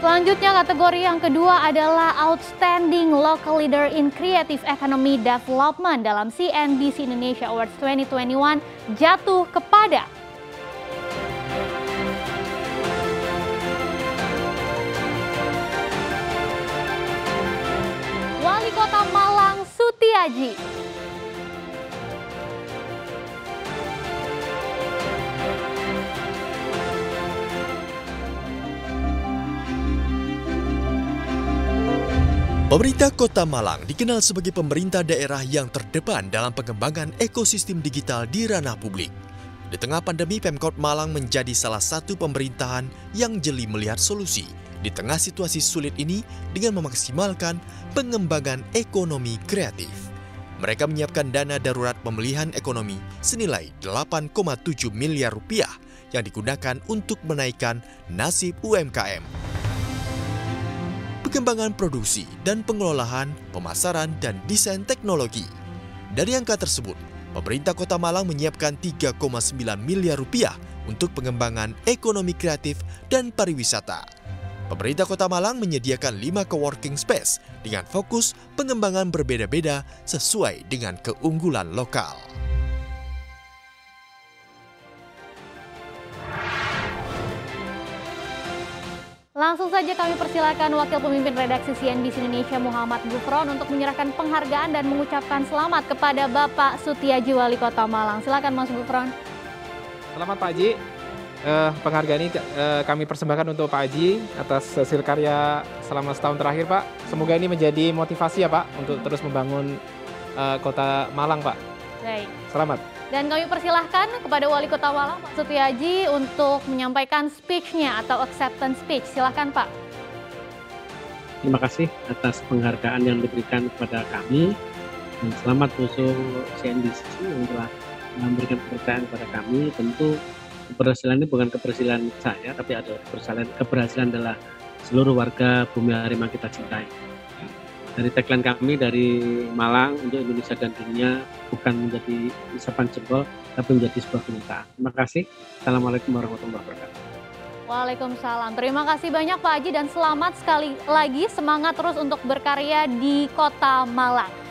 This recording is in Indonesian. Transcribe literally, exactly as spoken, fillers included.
Selanjutnya kategori yang kedua adalah Outstanding Local Leader in Creative Economy Development dalam C N B C Indonesia Awards dua ribu dua puluh satu jatuh kepada Wali Kota Malang Sutiaji. Pemerintah Kota Malang dikenal sebagai pemerintah daerah yang terdepan dalam pengembangan ekosistem digital di ranah publik. Di tengah pandemi, Pemkot Malang menjadi salah satu pemerintahan yang jeli melihat solusi di tengah situasi sulit ini dengan memaksimalkan pengembangan ekonomi kreatif. Mereka menyiapkan dana darurat pemulihan ekonomi senilai delapan koma tujuh miliar rupiah yang digunakan untuk menaikkan nasib U M K M. Pengembangan produksi dan pengelolaan, pemasaran dan desain teknologi. Dari angka tersebut, pemerintah Kota Malang menyiapkan tiga koma sembilan miliar rupiah untuk pengembangan ekonomi kreatif dan pariwisata. Pemerintah Kota Malang menyediakan lima coworking space dengan fokus pengembangan berbeda-beda sesuai dengan keunggulan lokal. Langsung saja kami persilakan Wakil Pemimpin Redaksi C N B C Indonesia Muhammad Gufron untuk menyerahkan penghargaan dan mengucapkan selamat kepada Bapak Sutiaji Wali Kota Malang. Silakan Mas Gufron. Selamat Pak Haji. Uh, penghargaan ini uh, kami persembahkan untuk Pak Haji atas hasil karya selama setahun terakhir Pak. Semoga ini menjadi motivasi ya Pak untuk terus membangun uh, Kota Malang Pak. Baik. Selamat. Dan kami persilahkan kepada Wali Kota Malang, Pak Sutiaji, untuk menyampaikan speech-nya atau acceptance speech. Silakan, Pak. Terima kasih atas penghargaan yang diberikan kepada kami. Dan selamat musuh C N B C yang telah memberikan kepercayaan kepada kami. Tentu keberhasilan ini bukan keberhasilan saya, tapi ada keberhasilan, keberhasilan adalah seluruh warga Bumi Harimau kita cintai. Dari tagline kami dari Malang untuk Indonesia dan dunia bukan menjadi isapan jempol, tapi menjadi sebuah kenyataan. Terima kasih. Assalamualaikum warahmatullahi wabarakatuh. Waalaikumsalam. Terima kasih banyak Pak Haji dan selamat sekali lagi, semangat terus untuk berkarya di Kota Malang.